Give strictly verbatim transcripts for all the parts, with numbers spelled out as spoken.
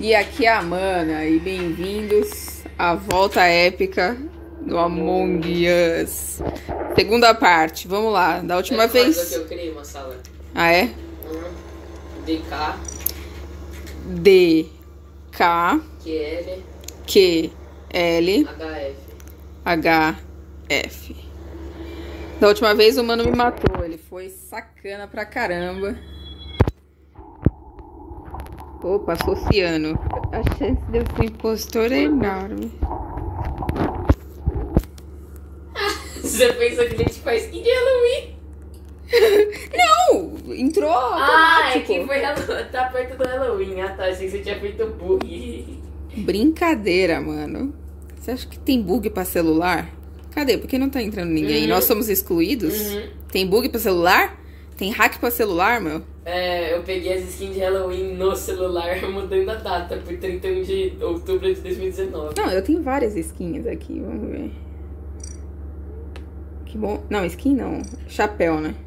E aqui é a Mana, e bem-vindos à volta épica do Among Us. Segunda parte, vamos lá. Da última é vez. Que eu criei uma sala. Ah, é? Uhum. D K. D K. Q L. Q L. H F. H F. Da última vez o mano me matou. Ele foi sacana pra caramba. Opa, associando. A chance de eu ser impostor é enorme. Você pensa que a gente faz skin de Halloween? Não! Entrou Ah, é automático. que foi Halloween, tá perto do Halloween. Ah, tá. Achei que você tinha feito bug. Brincadeira, mano. Você acha que tem bug pra celular? Cadê? Por que não tá entrando ninguém? Uhum. Nós somos excluídos? Uhum. Tem bug pra celular? Tem hack pra celular, meu? É, eu peguei as skins de Halloween no celular, mudando a data por trinta e um de outubro de dois mil e dezenove. Não, eu tenho várias skins aqui, vamos ver. Que bom. Não, skin não. Chapéu, né?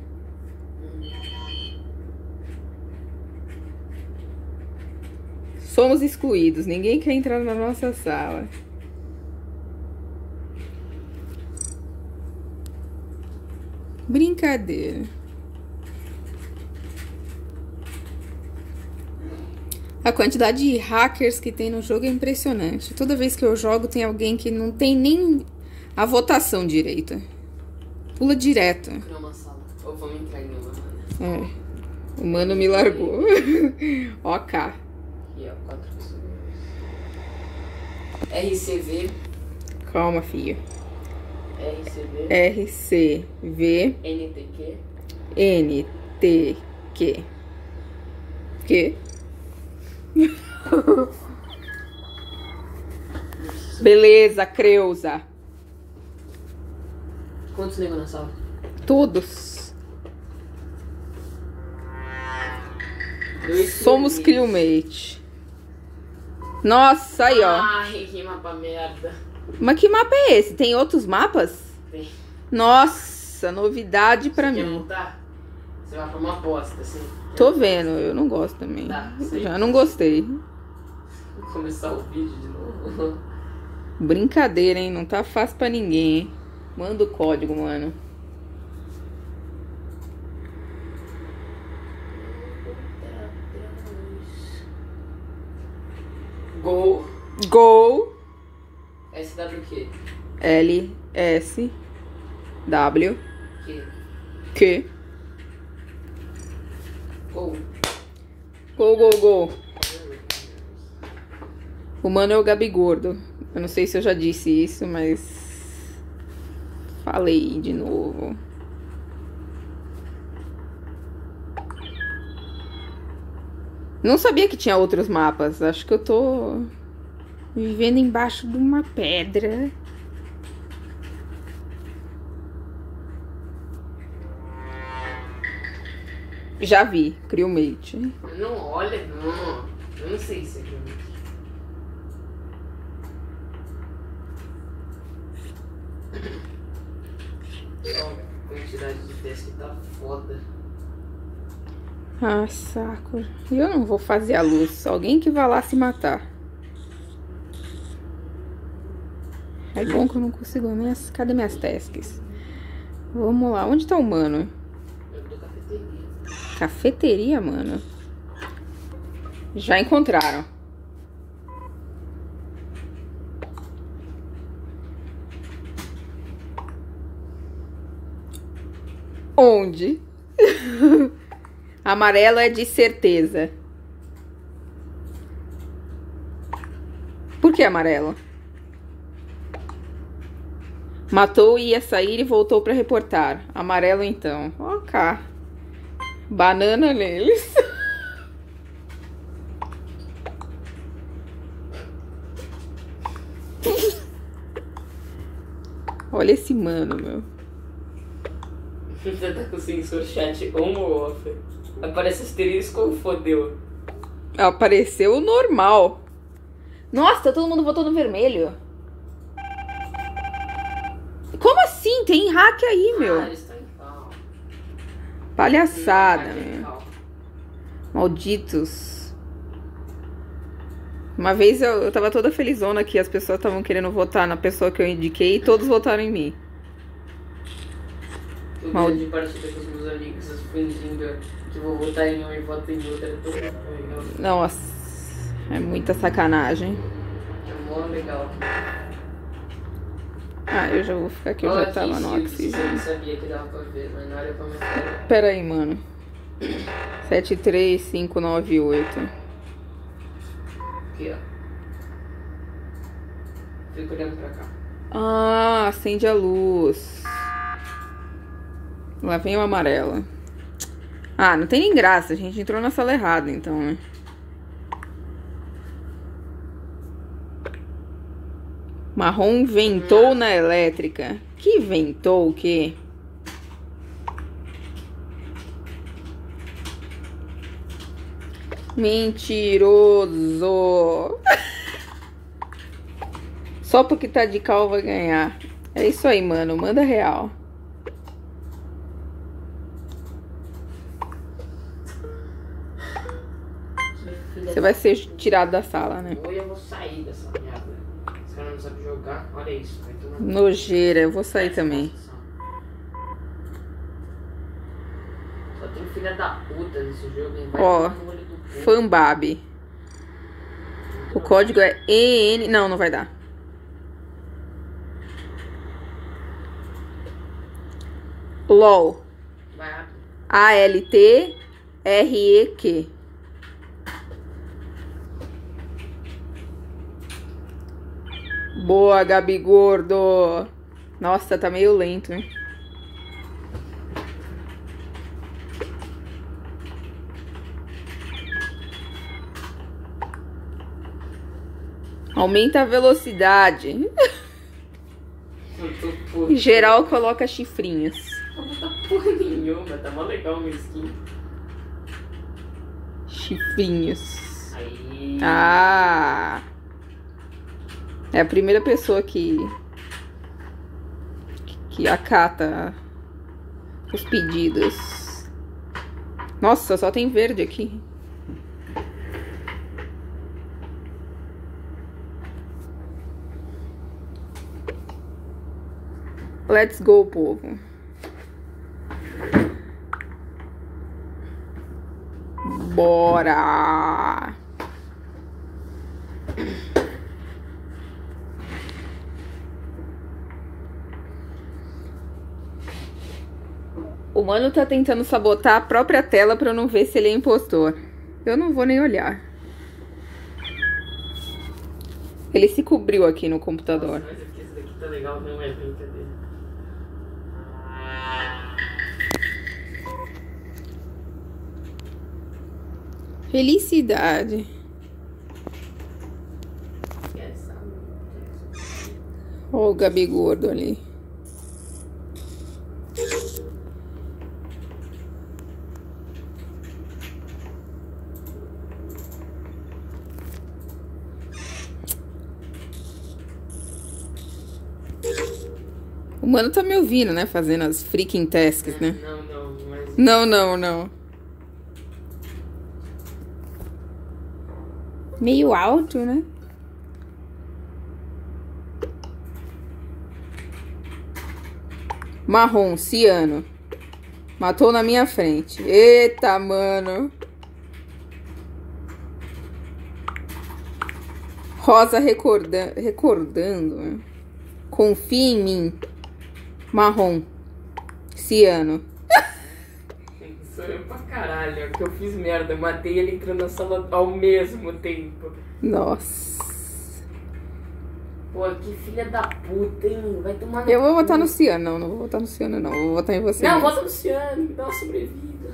Somos excluídos. Ninguém quer entrar na nossa sala. Brincadeira. A quantidade de hackers que tem no jogo é impressionante. Toda vez que eu jogo tem alguém que não tem nem a votação direita. Pula direto. Vou criar uma sala. Ou vamos entrar em uma, né? É. O mano me largou. Ok. Aqui, ó. Quatro pessoas. R C V. Calma, filho. R C V. R C V. N T Q. N T Q. Que? Beleza, Creuza. Quantos nego na sala? Todos. Dois Somos crewmates. crewmate. Nossa, aí, ó. Ai, que mapa merda. Mas que mapa é esse? Tem outros mapas? Tem. Nossa, novidade pra Você quer mim. montar? Você vai pra uma aposta, assim. Tô vendo, eu não gosto também. Tá, sei. Já não gostei. Vou começar o vídeo de novo. Brincadeira, hein? Não tá fácil pra ninguém, hein? Manda o código, mano. Gol. Gol. S W Q. L S W Q. Q. Gol. Gol, gol, gol. O mano é o Gabigordo. Eu não sei se eu já disse isso, mas falei de novo. Não sabia que tinha outros mapas. Acho que eu tô vivendo embaixo de uma pedra. Já vi, crewmate. Não, olha, não. Eu não sei se é crewmate. Olha, a quantidade de teste tá foda. Ah, saco. Eu não vou fazer a luz. Alguém que vá lá se matar. É bom que eu não consigo minhas... Cadê minhas tasks? Vamos lá. Onde tá o mano? Eu tô cafeteria. Cafeteria, mano? Já encontraram. Onde? Amarelo é de certeza. Por que amarelo? Matou, ia sair e voltou pra reportar. Amarelo, então. Ok. Banana neles. Olha esse mano, meu. Você tá com o sensor chat on ou off? Aparece asterisco ou fodeu? Apareceu o normal. Nossa, todo mundo votou no vermelho. Como assim? Tem hack aí, meu. Ah, eles estão em cal. Palhaçada, Eles estão em meu. cal. Malditos. Uma vez eu, eu tava toda felizona que as pessoas estavam querendo votar na pessoa que eu indiquei e todos votaram em mim. Eu Mal... de partida com os meus amigos, fingindo que vou votar em um e voto em outro. É tão legal. Nossa, é muita sacanagem. É mó legal. Ah, eu já vou ficar aqui, eu Olha já tava no Eu oxigênio. sabia que dava pra ver, mas na hora pra mostrar. Pera aí, mano. sete três cinco nove oito. Aqui, ó. Fica olhando pra cá. Ah, acende a luz. Lá vem o amarelo. Ah, não tem nem graça. A gente entrou na sala errada, então, né? Marrom ventou na elétrica. Que ventou o quê? Mentiroso. Só porque tá de cal vai ganhar. É isso aí, mano. Manda real. Você vai ser tirado da sala, né? Ou eu vou sair dessa merda. Esse cara não sabe jogar. Olha isso. Vai tomar... Nojeira, eu vou sair também. Só tem filha da puta nesse jogo, hein? Vai Ó, tomar no olho do povo. Fanbab. O código é E N... Não, não vai dar. LOL. Vai rápido. A L T R E Q. Boa, Gabi Gordo. Nossa, tá meio lento, hein? Aumenta a velocidade. Eu tô puto. Em geral, coloca chifrinhos. Não tá porra nenhuma. Tá mó legal o meu skin. Chifrinhos. Aí. Ah! É a primeira pessoa que... Que acata os pedidos. Nossa, só tem verde aqui. Let's go, povo. Bora! O mano tá tentando sabotar a própria tela pra eu não ver se ele é impostor. Eu não vou nem olhar. Ele se cobriu aqui no computador. Nossa, mas aqui, esse daqui tá legal, não é brincadeira. Felicidade. Ó o Gabi Gordo ali. O mano tá me ouvindo, né? Fazendo as freaking tasks, né? Não, não, mas... Não, não, não. Meio alto, né? Marrom, ciano. Matou na minha frente. Eita, mano. Rosa recorda recordando. Né? Confia em mim. Marrom. Ciano. Sou eu pra caralho, é que eu fiz merda. Eu matei ele entrando na sala ao mesmo tempo. Nossa. Pô, que filha da puta, hein? Vai tomar no Eu vou cu. votar no ciano. Não, não vou votar no ciano, não. Eu vou votar em você. Não, mesmo. vota no Ciano, me dá uma sobrevida.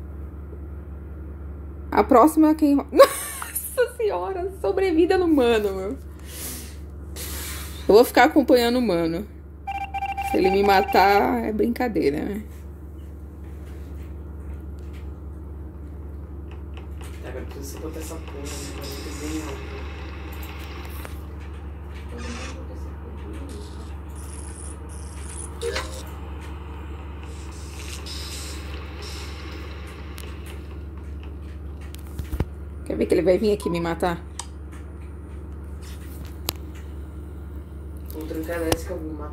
A próxima é quem... Nossa senhora, sobrevida no mano, meu. Eu vou ficar acompanhando o mano. Se ele me matar, é brincadeira, né? Tá, agora preciso botar essa porra, né? Muito bem alto. Quer ver que ele vai vir aqui me matar?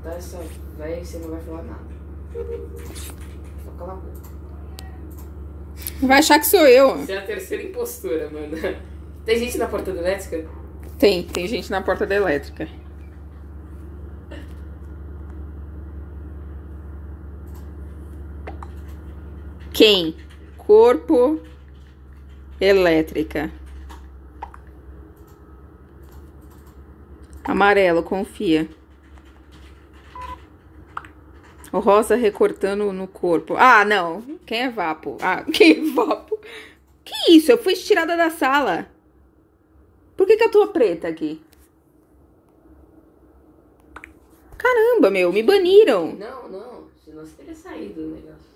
matar essa velha e você não vai falar nada. Só cala a boca. Vai achar que sou eu. Você é a terceira impostura, mano. Tem gente na porta da elétrica? Tem, tem gente na porta da elétrica. Quem? Corpo elétrica. Amarelo, confia. O rosa recortando no corpo. Ah, não. Quem é Vapo? Ah, quem é Vapo? Que isso? Eu fui tirada da sala. Por que que eu tô preta aqui? Caramba, meu. Me baniram. Não, não. Senão você teria saído do negócio.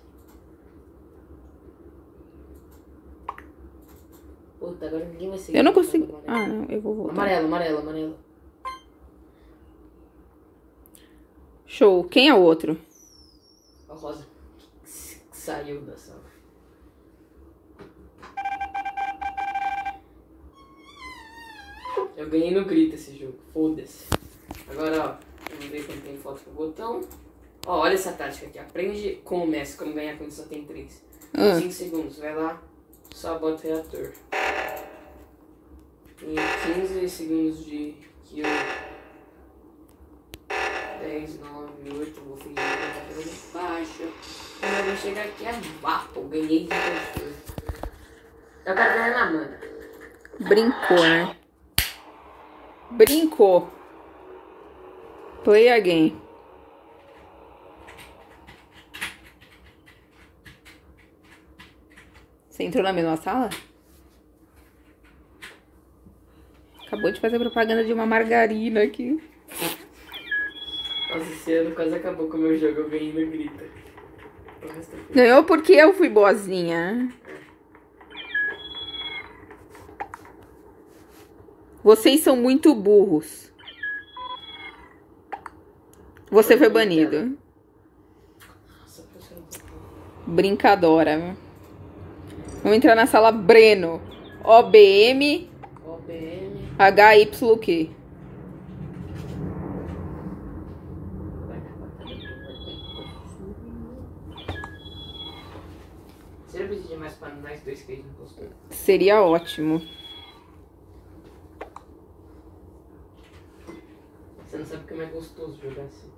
Puta, agora ninguém vai seguir. Eu não consigo. Ah, não. Eu vou voltar. Amarelo, amarelo, amarelo. Show. Quem é o outro? A rosa saiu da sala. Eu ganhei no grito esse jogo. Foda-se. Agora, ó. Vamos ver quem tem foto pro botão. Ó, olha essa tática aqui. Aprende com o Messi como ganhar quando só tem três. Ah. cinco segundos. Vai lá. Só bota o reator. Tem quinze segundos de kill. dez, nove, oito. Vou fingir que tá fazendo baixa. Quando alguém chegar aqui é vapo. Ganhei de impostor. Eu quero ganhar na mana. Brincou, né? Brincou. Play again. Você entrou na mesma sala? Acabou de fazer propaganda de uma margarina aqui. Nossa, esse ano quase acabou com o meu jogo. Eu ganhei no grita. O resto foi... Ganhou porque eu fui boazinha. Vocês são muito burros. Você foi banido. Nossa, professor. Brincadora. Vamos entrar na sala Breno. O B M O B M. H Y Q. Você não precisa de mais pra nós dois que a gente postou. Seria ótimo. Você não sabe como é gostoso jogar assim.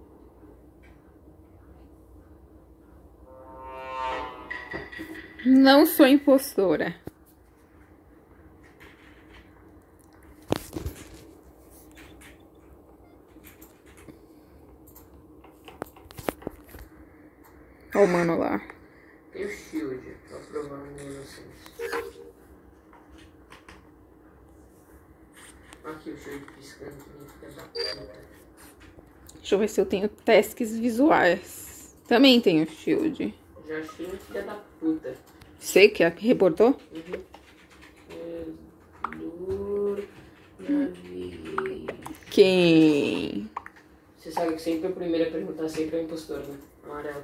Não sou impostora. Ó o mano lá. Tem o shield pra provar minha inocência. Aqui o shield piscando que nem fica da puta. Deixa eu ver se eu tenho tasks visuais. Também tenho shield. Já achei um filho da puta. Sei que é que reportou? Uhum. Edor, naveguei. Quem? Você sabe que sempre o primeiro a perguntar sempre é o impostor, né? Amarelo.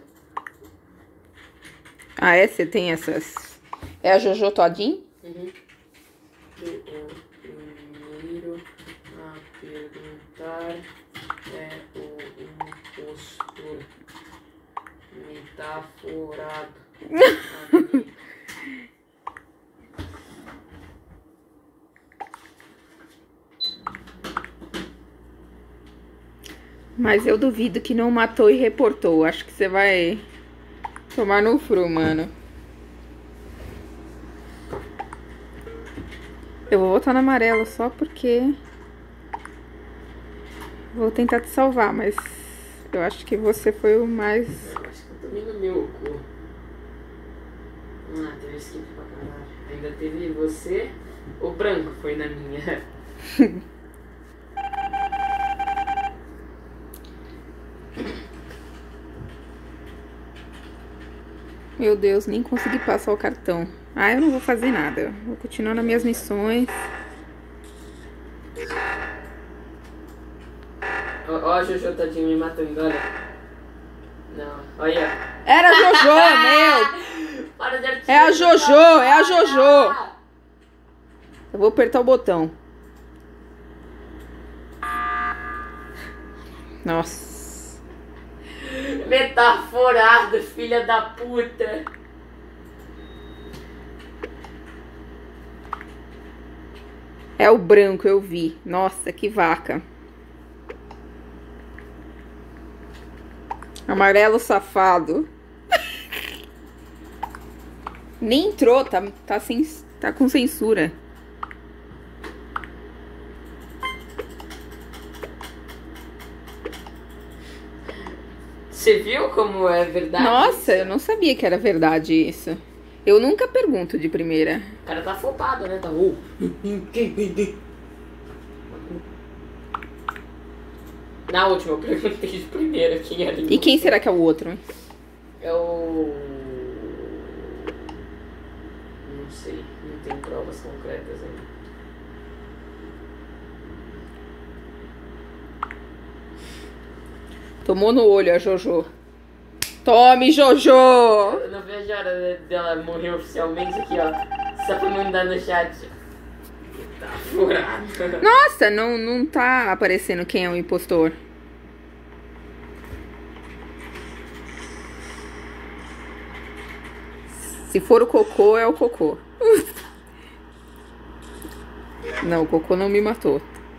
Ah, é? Você tem essas... É a Jojo Todinho? Uhum. O primeiro a perguntar é o impostor. Metaforado. Mas eu duvido que não matou e reportou. Acho que você vai tomar no fru, mano. Eu vou votar no amarelo só porque... Vou tentar te salvar, mas... Eu acho que você foi o mais... Eu acho que eu tomei no meu cu. Ah, teve skip pra caralho. Ainda teve você. O branco foi na minha. Meu Deus, nem consegui passar o cartão. Ah, eu não vou fazer nada. Vou continuar nas minhas missões. Ó, ó a Jojo tadinho me matando, olha. Não, olha. Era a Jojo, meu! Para de É a Jojo, é a Jojo! Eu vou apertar o botão. Nossa. Metaforado, filha da puta. É o branco, eu vi. Nossa, que vaca. Amarelo safado. Nem entrou, tá, tá, sem, tá com censura. Você viu como é verdade? Nossa, isso? eu não sabia que era verdade isso. Eu nunca pergunto de primeira. O cara tá afobado, né? Tá. Uh. Na última eu perguntei de primeira quem era. E quem será que é o outro? É o. Não sei, não tem provas concretas ainda. Tomou no olho a Jojo. Tome, Jojo! Eu não vejo a hora dela morrer oficialmente aqui, ó. Só pra mandar no chat. Tá furado. Nossa, não, não tá aparecendo quem é o impostor. Se for o Cocô, é o Cocô. Não, o Cocô não me matou.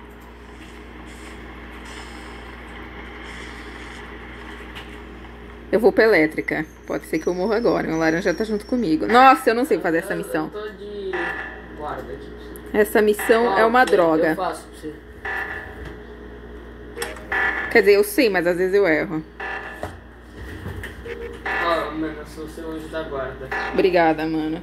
Eu vou pra elétrica. Pode ser que eu morra agora. O laranja tá junto comigo. Nossa, eu não sei fazer essa missão. Eu tô de guarda aqui. Essa missão Ah, é uma eu- droga. Eu faço pra você. Quer dizer, eu sei, mas às vezes eu erro. Ó, mano, eu sou o seu anjo da guarda. Obrigada, mano.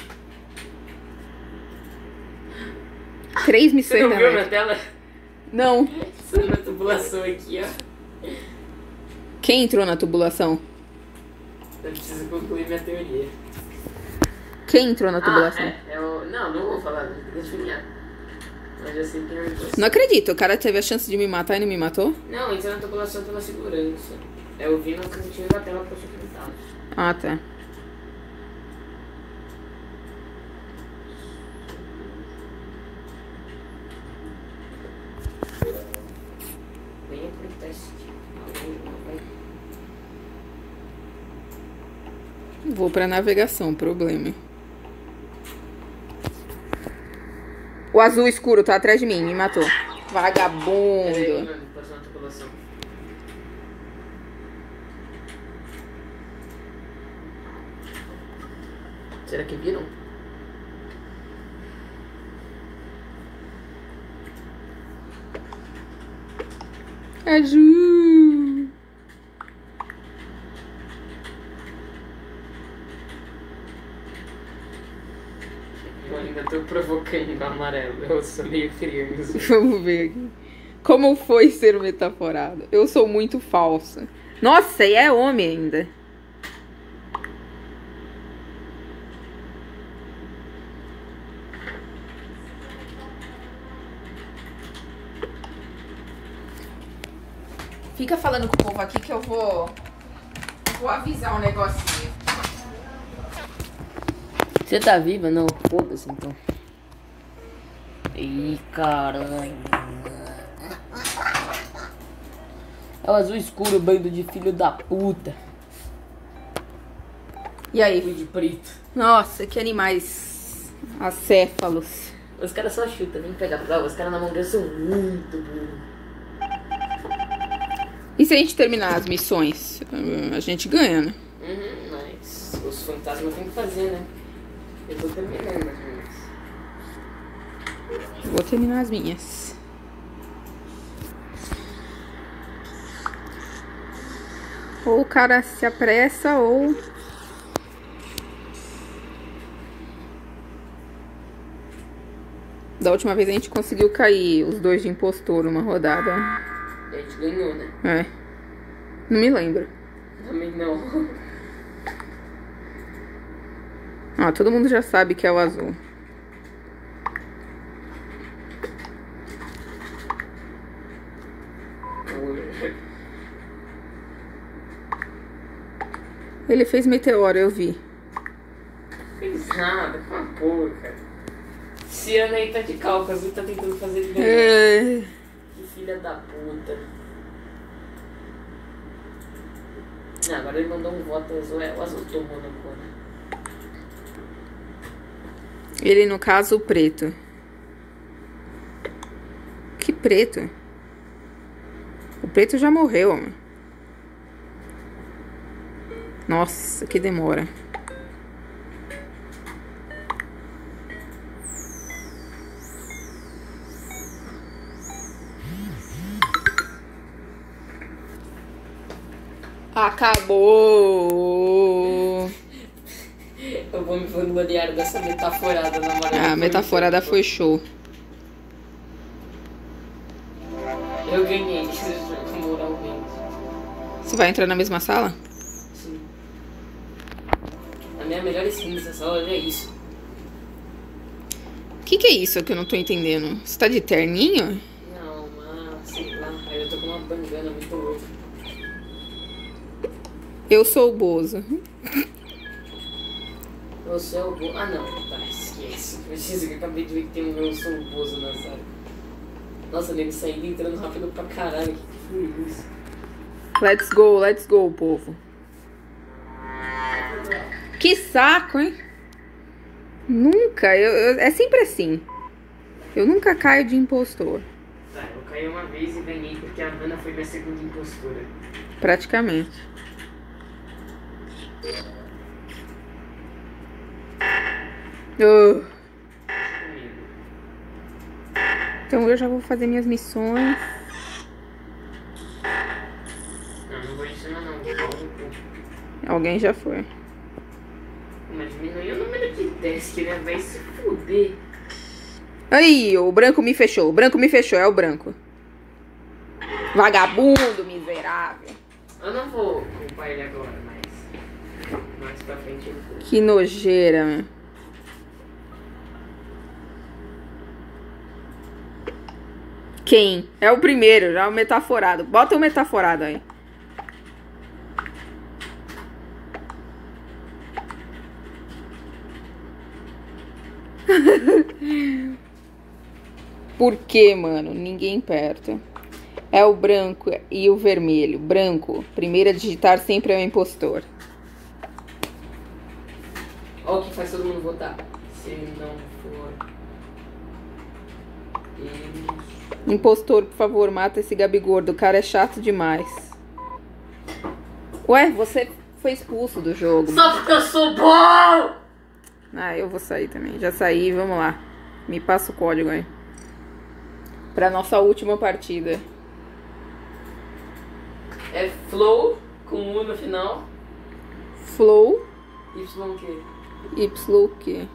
Três Você missões não na viu minha elétrica. tela? Não. Essa é uma tubulação aqui, ó. Quem entrou na tubulação? Eu preciso concluir minha teoria. Quem entrou na tubulação? Ah, é, é o... Não, não vou falar, deixa eu adivinhar. Mas eu sei quem é o Não acredito. O cara teve a chance de me matar e não me matou? Não, entrou na tubulação pela segurança. Eu vi no cantinho da tela pra suportar. Ah, tá. Venha pro teste. Vou pra navegação, problema. O azul escuro tá atrás de mim, me matou. Peraí, Vagabundo. mano, passou na tubulação. Será que viram? Azul. Eu ainda tô provocando o amarelo. Eu sou meio criança. Vamos ver aqui. Como foi ser metaforado? Eu sou muito falsa. Nossa, e é homem ainda. Fica falando com o povo aqui que eu vou... Vou avisar um negocinho. Você tá viva? Não, foda-se então. Ih, caralho. É o azul escuro, bando de filho da puta. E aí? Fui de preto. Nossa, que animais acéfalos. Os caras só chutam, nem pega prova. Os caras na mão deles são muito burros. E se a gente terminar as missões? A gente ganha, né? Uhum, mas os fantasmas tem que fazer, né? Eu tô terminando as minhas. Vou terminar as minhas. Ou o cara se apressa, ou... Da última vez a gente conseguiu cair os dois de impostor numa rodada. A gente ganhou, né? É. Não me lembro. Também não. Ah, todo mundo já sabe que é o azul. Ele fez meteoro, eu vi. Fez nada, com a porca. Esse ano aí tá de Cáucaso e tá tentando fazer ele ganhar. É... Que filha da puta. Não, agora ele mandou um voto azul. É, o azul tomou no cu, né? Ele, no caso, o preto. Que preto? O preto já morreu, homem. Nossa, que demora. Acabou! Eu vou me vangloriar dessa metaforada na moral. Ah, a metaforada foi show. Eu ganhei esse jogo, moralmente. Você vai entrar na mesma sala? Sim. A minha melhor skin dessa sala é isso. O que, que é isso que eu não tô entendendo? Você tá de terninho? Não, mas sei lá. Aí eu tô com uma bandana muito louca. Eu sou o Bozo. Você é o Bozo. Ah, não. Tá, esquece. Eu disse que eu acabei de ver que tem um Eu Sou o Bozo na sala. Nossa, nego saindo e entrando rápido pra caralho. Que foi isso? Let's go, let's go, povo. Que saco, hein? Nunca. Eu, eu- é sempre assim. Eu nunca caio de impostor. Tá, eu caí uma vez e ganhei porque a Ana foi minha segunda impostura. Praticamente. Uh, Comigo. então eu já vou fazer minhas missões. Não, não vou ensinar não. Vou falar um pouco. Alguém já foi. Mas diminuir o número de task, né? Vai se fuder. Aí, o branco me fechou. O branco me fechou, é o branco. Vagabundo, miserável. Eu não vou culpar ele agora, mas mais pra frente eu vou. Que nojeira, meu. Quem? É o primeiro, já é o metaforado. Bota o metaforado aí. Por que, mano? Ninguém perto. É o branco e o vermelho. Branco, primeiro a digitar sempre é o impostor. Olha o que faz todo mundo votar. Se não for ele. Impostor, por favor, mata esse Gabigordo. O cara é chato demais. Ué, você foi expulso do jogo. Só porque eu sou bom! Ah, eu vou sair também. Já saí, vamos lá. Me passa o código aí. Pra nossa última partida. É Flow com U no final. Flow Y Q. Y Q.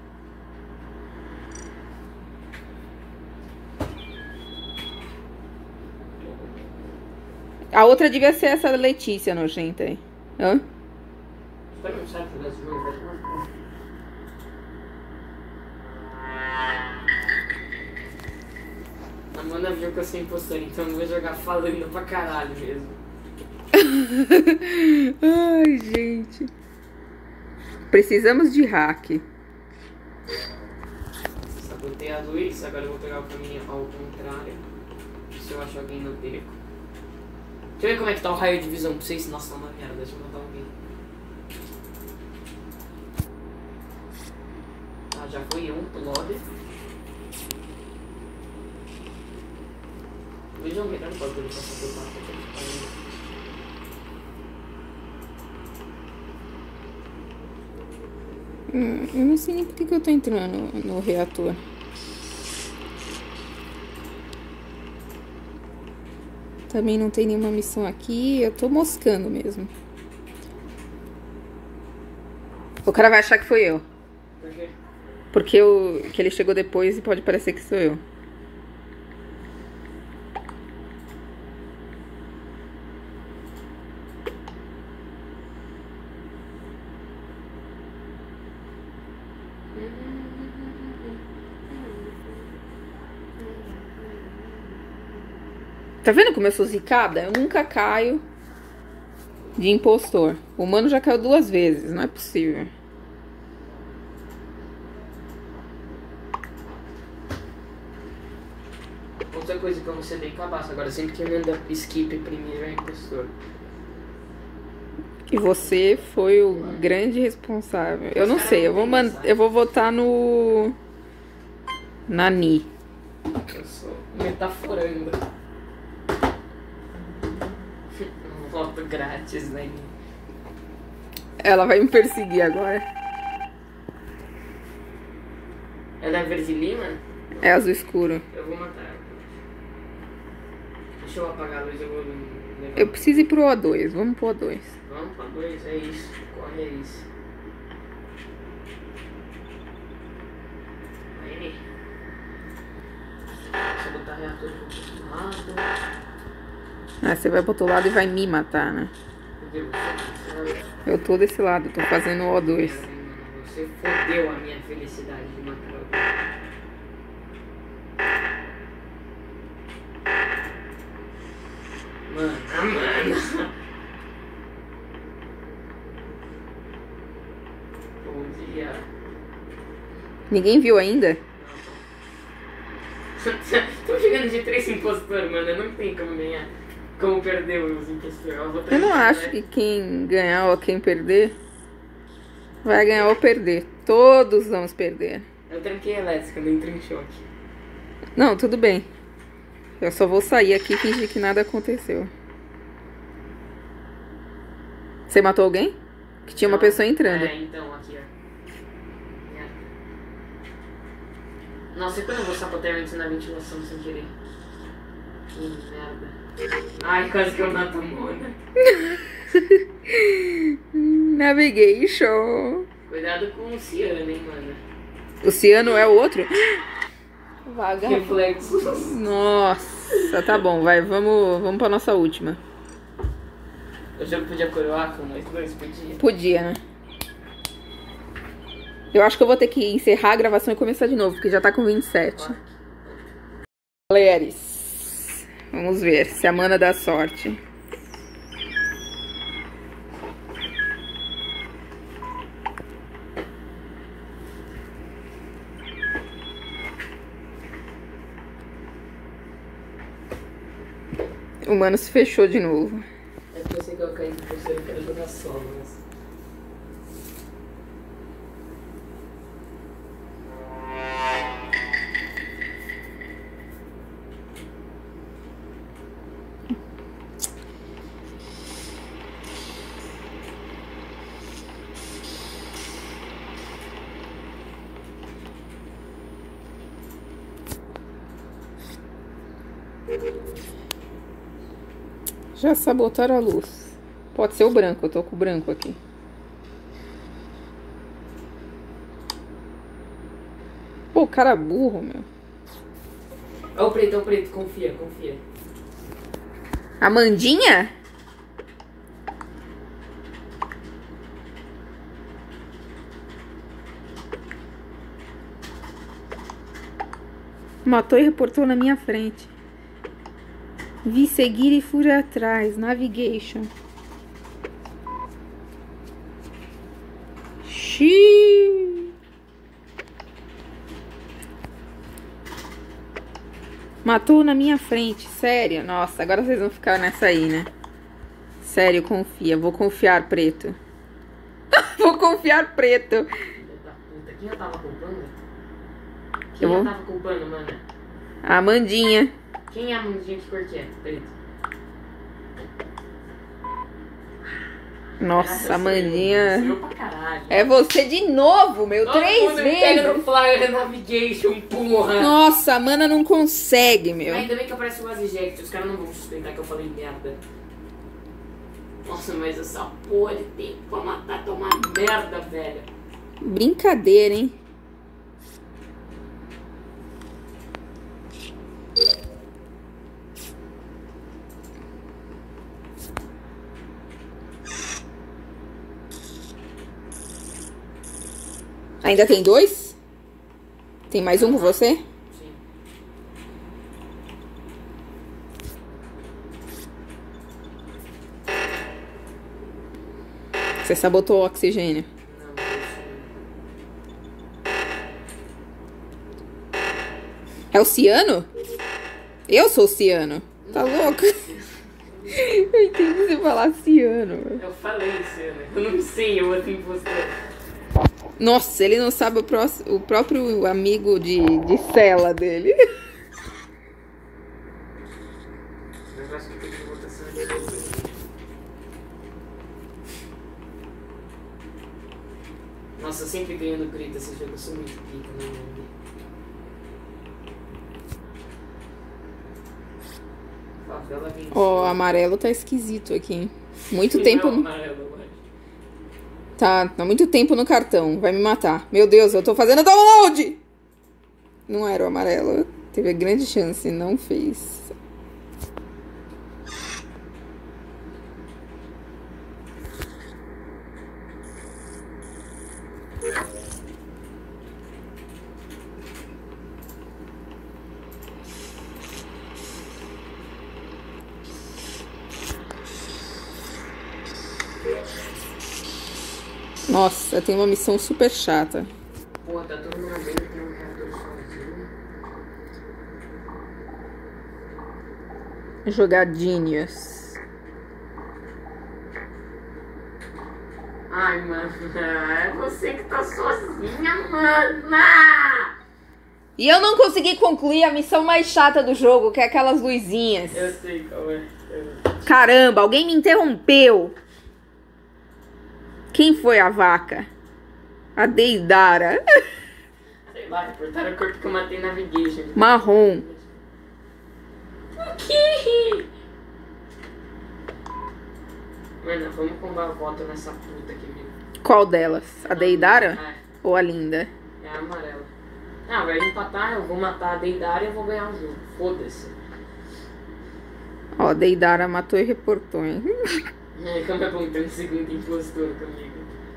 A outra devia ser essa Letícia nojenta aí. Hã? Você não sabe jogar esse jogo? Vai tomar no cu. A Amanda viu que eu sou impostor, então eu vou jogar falando pra caralho mesmo. Ai, gente. Precisamos de hack. Sabotei a luz, agora eu vou pegar o caminho ao contrário. Se eu achar alguém no beco. Deixa eu ver como é que tá o raio de visão pra vocês. Nossa, tá uma merda, deixa eu matar alguém. Ah, já foi um pro lobby. Vejam melhor o bagulho pra sabotar. Hum, eu não sei nem por que que eu tô entrando no reator. Também não tem nenhuma missão aqui. Eu tô moscando mesmo. O cara vai achar que foi eu. Por quê? Porque eu, que ele chegou depois e pode parecer que sou eu. Tá vendo como eu sou zicada? Eu nunca caio de impostor. O mano já caiu duas vezes, não é possível. Outra coisa que eu vou ser bem cabaço agora, sempre que eu mando skip primeiro é impostor. E você foi o grande responsável. Eu não sei, eu vou, man... eu vou votar no... Nani. Eu sou metaforando. Um voto grátis, né? Ela vai me perseguir agora. Ela é verde lima? É azul escuro. Eu vou matar ela. Deixa eu apagar a luz, eu vou levar. Eu preciso ir pro O dois. Vamos pro O dois. Vamos pra dois, é isso. Corre, é isso. Aí. Deixa eu botar reator pro outro lado. Ah, você vai pro outro lado e vai me matar, né? Cadê você? Eu tô desse lado, tô fazendo o O dois. Você fodeu a minha felicidade de matar alguém. Mano, mano. Bom dia. Ninguém viu ainda? Tô chegando de três impostores, mano. Eu não tenho como ganhar. Como perder os impostores. Eu, vou Eu não trancar, acho né? que quem ganhar ou quem perder vai ganhar ou perder. Todos vamos perder. Eu tranquei a elétrica, eu entro em choque. Não, tudo bem. Eu só vou sair aqui e fingir que nada aconteceu. Você matou alguém? Que tinha uma Não, pessoa entrando. É, então, aqui, ó. Merda. Nossa, e quando eu vou sabotar antes na ventilação sem querer? Que merda. Ai, quase que eu mato a Mona. Navigation. Cuidado com o ciano, hein, mano. O ciano é o outro? Vaga. Reflexos. Nossa, tá bom, vai, vamos, vamos pra nossa última. O jogo podia coroar com nós dois, podia. Podia, né? Eu acho que eu vou ter que encerrar a gravação e começar de novo, porque já tá com vinte e sete. Galeres, vamos ver se a mana dá sorte. O mano se fechou de novo. É porque eu sei que eu caí de você, eu quero jogar solo, mas... Já sabotaram a luz. Pode ser o branco, eu tô com o branco aqui. Pô, cara burro, meu. Ó o preto, ó o preto, confia, confia. Amandinha? Matou e reportou na minha frente. Vi seguir e fui atrás. Navigation. Xiii. Matou na minha frente. Sério? Nossa, agora vocês vão ficar nessa aí, né? Sério, confia. Vou confiar, preto. Vou confiar, preto. Filha da puta, quem eu tava culpando? Quem Eu eu, vou- tava culpando, mano? A Amandinha. Quem é a mãozinha que cor que é? Preto. Nossa, Ah, sou eu, Amandinha. sou eu pra caralho. É você de novo, meu. Todo Três mundo me pega vezes. no Flyer Navigation, porra. Nossa, a mana não consegue, meu. Ainda bem que aparece o Eject, os caras não vão suspeitar que eu falei merda. Nossa, mas essa porra de tempo pra matar, tomar merda, velho. Brincadeira, hein? Ainda tem dois? Tem mais um com você? Sim. Você sabotou o oxigênio. Não, mas É o ciano? Eu sou o ciano. Tá louco? Eu entendi você falar ciano. Eu falei ciano. Eu não sei, eu outro impostor. Nossa, ele não sabe o, pró o próprio amigo de, de cela dele. O negócio que tem de votação é. Nossa, eu sempre ganho no grito esse jogo, eu sou muito pica, né, mano? Ó, o amarelo tá esquisito aqui. Muito tempo. No... Tá, tá muito tempo no cartão. Vai me matar. Meu Deus, eu tô fazendo download! Não era o amarelo. Teve a grande chance, não fez. Nossa, tem uma missão super chata. Pô, tá todo mundo vendo que não quer todo sozinho. Jogadinhas. Ai, mano, é você que tá sozinha, mana! E eu não consegui concluir a missão mais chata do jogo, que é aquelas luzinhas. Eu sei qual é. Caramba, alguém me interrompeu. Quem foi a vaca? A Deidara. Sei lá, reportaram o corpo que eu matei na Navigation. Marrom. O quê? Mano, vamos combar a voto nessa puta aqui, viu? Qual delas? A Deidara? É, Ou a Linda? é a amarela. Ah, vai empatar, eu vou matar a Deidara e eu vou ganhar o jogo. Foda-se. Ó, a Deidara matou e reportou, hein? É, como é bom ter um segundo impostor comigo.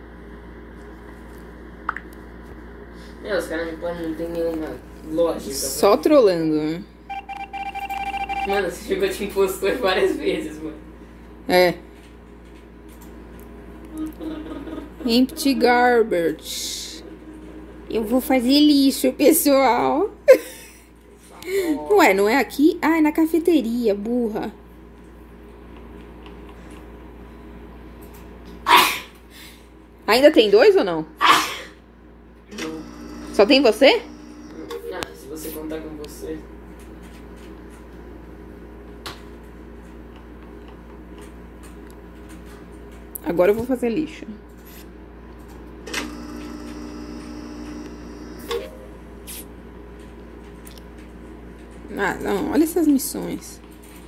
Meu, os caras não tem nenhuma lógica. Só trolando, né? Mano, você jogou de impostor várias vezes, mano. É. Empty garbage. Eu vou fazer lixo, pessoal. Ué, não é aqui? Ah, é na cafeteria, burra. Ainda tem dois ou não? Não. Só tem você? Ah, se você contar com você. Agora eu vou fazer lixo. Ah, não. Olha essas missões.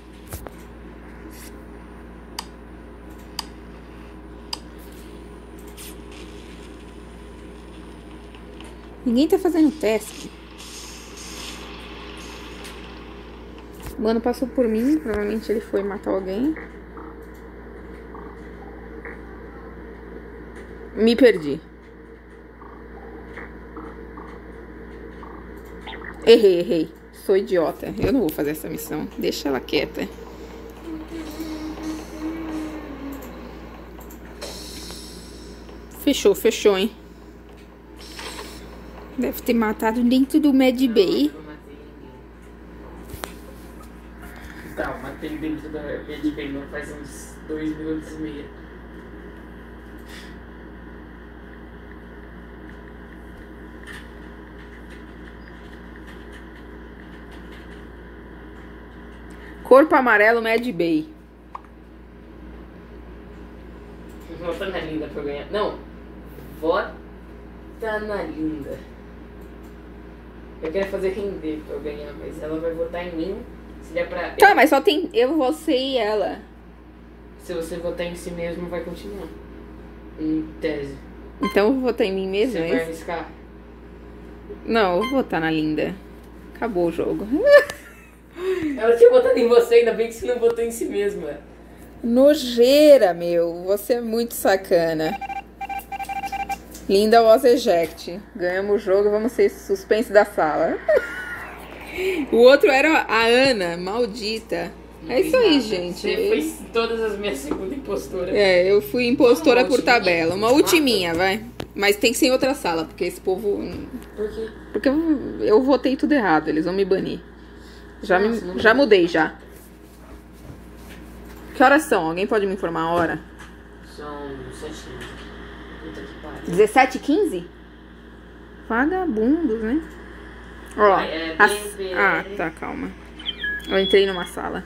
Ninguém tá fazendo teste. O mano passou por mim. Provavelmente ele foi matar alguém. Me perdi. Errei, errei. Sou idiota. Eu não vou fazer essa missão. Deixa ela quieta. Fechou, fechou, hein? Deve ter matado dentro do Mad Bay. Eu matei ninguém. Tá, eu matei dentro da Mad Bay, não faz uns dois minutos e meio. Corpo amarelo, Mad Bay. Vota na Linda pra eu ganhar. Não. Vota na Linda. Eu quero fazer render pra eu ganhar, mas ela vai votar em mim. Se der pra... Tá, mas só tem eu, você e ela. Se você votar em si mesmo, vai continuar. Em tese. Então eu vou votar em mim mesmo, Você é vai isso? arriscar? Não, eu vou votar na Linda. Acabou o jogo. Ela tinha votado em você, ainda bem que você não votou em si mesma. Nojeira, meu. Você é muito sacana. Linda was eject. Ganhamos o jogo, vamos ser suspense da sala. O outro era a Ana, maldita. Não É fiz isso aí, nada. gente. Você foi todas as minhas segundas impostoras. É, eu fui impostora Uma por ultiminha, tabela. Uma mata. ultiminha, vai. Mas tem que ser em outra sala, porque esse povo... Por quê? Porque eu, eu votei tudo errado, eles vão me banir. Já, Nossa, me, não já vai. mudei, já. Que horas são? Alguém pode me informar a hora? São sete e quinze. Puta que pariu. dezessete e quinze? Vagabundos, né? Ó, Vai, é, as... B P L. Ah, tá, calma. Eu entrei numa sala.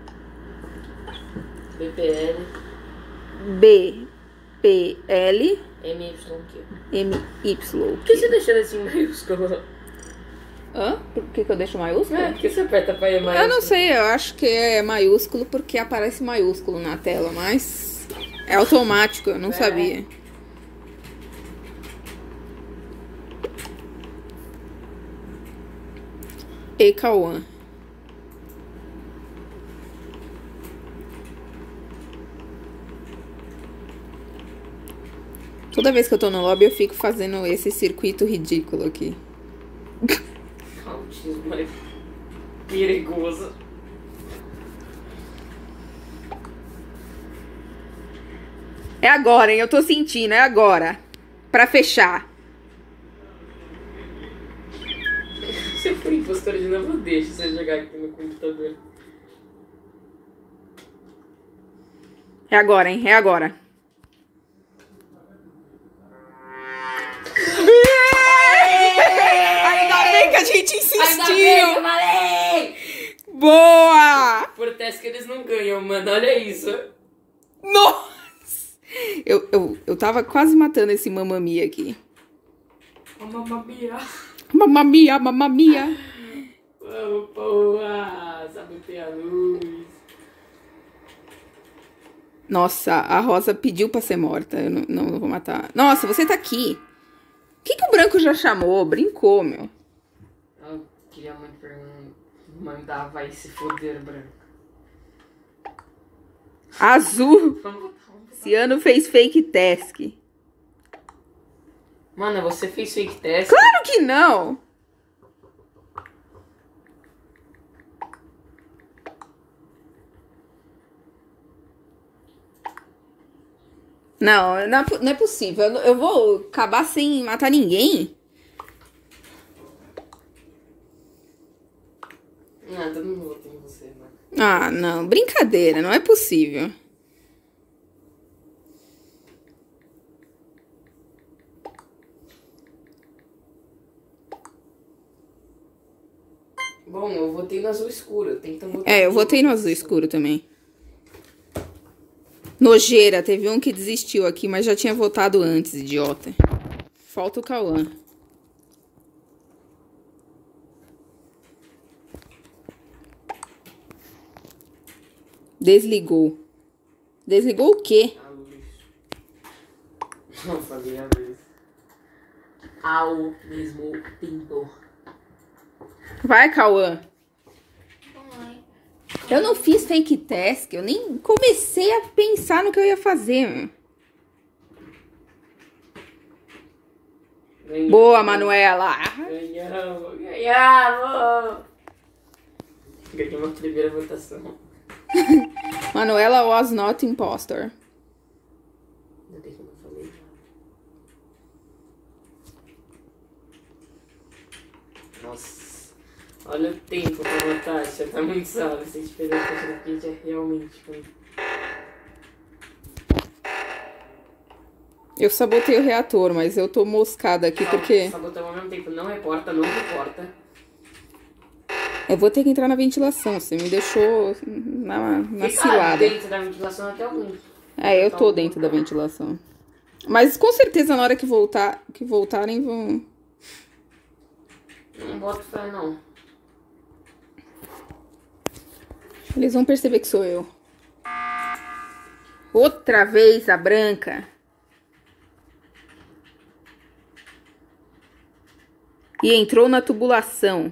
B P L. B, P, L, M Y Q. M, Y. Por que você deixou esse maiúsculo? Hã? Por que, que eu deixo maiúsculo? É, por que você aperta pra ir maiúsculo? Eu não sei, eu acho que é maiúsculo porque aparece maiúsculo na tela, mas é automático, eu não É. sabia. E Cauã. Toda vez que eu tô no lobby eu fico fazendo esse circuito ridículo aqui. Autismo é perigoso. É agora, hein? Eu tô sentindo, é agora. Pra fechar. Se eu for impostora de novo, eu deixo você jogar aqui no computador. É agora, hein? É agora. Ainda bem que a gente Ainda bem que eu insistiu! falei! Boa! Por teste que eles não ganham, mano. Olha isso. Nossa! Eu, eu, eu tava quase matando esse mamamia aqui. Ô, mamamia. Mamamia, mamamia. Vamos, porra. Sabe ter a luz. Nossa, a Rosa pediu pra ser morta. Eu não, não, não vou matar. Nossa, você tá aqui. O que, que o branco já chamou? Brincou, meu. Eu queria muito perguntar. Mandar vai se foder, branco. Azul. Vamos botar um. Ciano fez fake task. Mano, você fez fake test? Claro que não. Não, não é, não é possível. Eu, eu vou acabar sem matar ninguém. Não, todo mundo votou em você, mano. Ah, não. Brincadeira. Não é possível. Bom, eu votei no azul escuro. Tenta votar. É, eu votei no azul escuro também. Nojeira. Teve um que desistiu aqui, mas já tinha votado antes, idiota. Falta o Cauã. Desligou. Desligou o quê? A luz. Não falei a luz. Ao mesmo tempo. Vai, Cauã. Eu não fiz fake task. Eu nem comecei a pensar no que eu ia fazer. Meu. Ganhamos. Boa, Manuela. Ganhamos, ganhamos. Ganhamos a primeira votação. Manuela was not impostor. Não tem como eu falei. Nossa. Olha o tempo pra votar. Já tá muito salvo. Se a gente perder a taxa daqui, já é realmente muito. Eu sabotei o reator, mas eu tô moscada aqui porque... Sabotamos ao mesmo tempo. Não reporta, não reporta. Eu vou ter que entrar na ventilação. Você me deixou na, na Fica cilada. dentro da ventilação até algum. É, eu tô dentro da ventilação. Mas com certeza na hora que voltar, que voltarem vão... Não boto fé, não. Eles vão perceber que sou eu. Outra vez a branca. E entrou na tubulação.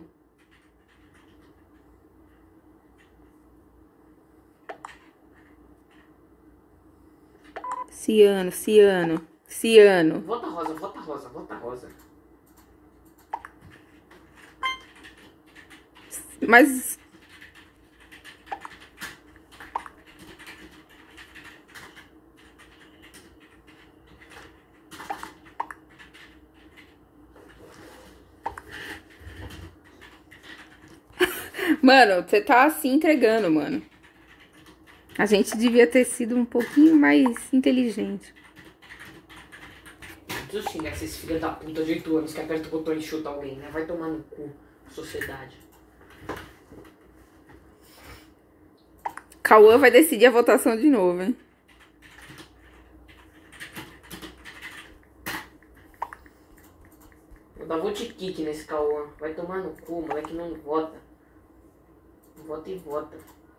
Ciano, Ciano, Ciano. Vota rosa, vota rosa, vota rosa. Mas... Mano, você tá se entregando, mano. A gente devia ter sido um pouquinho mais inteligente. Não preciso xingar esses filhos da puta de oito anos que aperta o botão e chuta alguém, né? Vai tomar no cu, sociedade. Cauã vai decidir a votação de novo, hein? Vou dar vote-kick nesse Cauã. Vai tomar no cu, o moleque não vota. Vota e vota.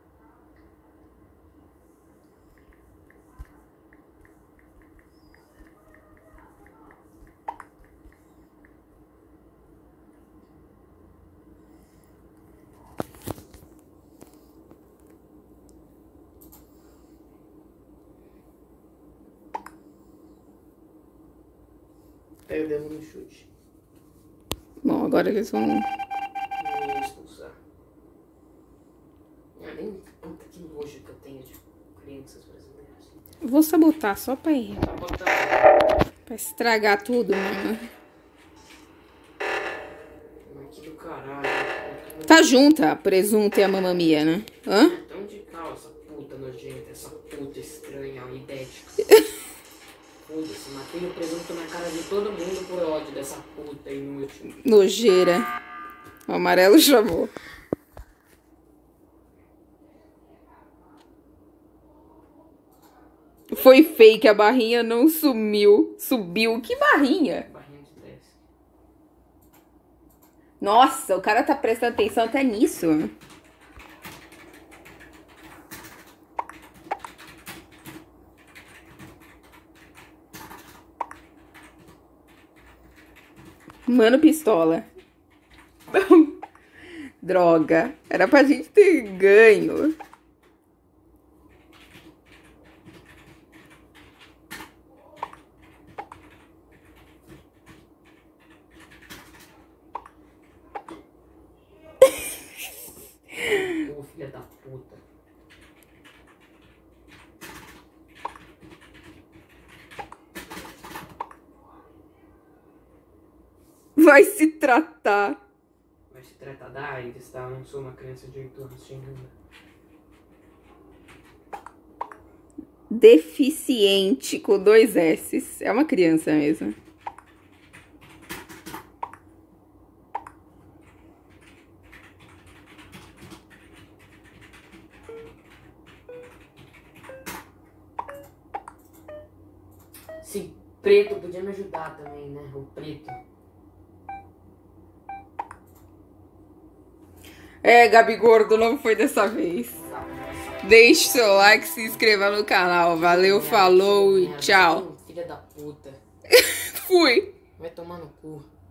Perdemos no chute. Bom, agora eles vão... Não ia expulsar. Ah, nem... Puta, que nojo que eu tenho de crianças brasileiras. Vou sabotar só pra ir. Tá botando. Pra estragar tudo, mano. Mas que do caralho. Tá junta a presunta e a mamamia, né? Hã? Tão de cal, essa puta nojenta, essa puta estranha, idética. Foda-se, matei o presunto na cara de todo mundo por ódio dessa puta inútil. Nojeira. O amarelo chamou. Foi fake, a barrinha não sumiu. Subiu. Que barrinha? Barrinha de desk. Nossa, o cara tá prestando atenção até nisso. Mano pistola. Droga. Era pra gente ter ganho. Ô, filha da puta. Vai se tratar. Vai se tratar da AIDS, tá? Eu não sou uma criança de oito anos xingando. Deficiente com dois S. É uma criança mesmo. Esse preto podia me ajudar também, né? O preto. É, Gabi Gordo, não foi dessa vez. Deixe seu like, se inscreva no canal. Valeu, falou e tchau. Filha da puta. Fui. Vai tomar no cu.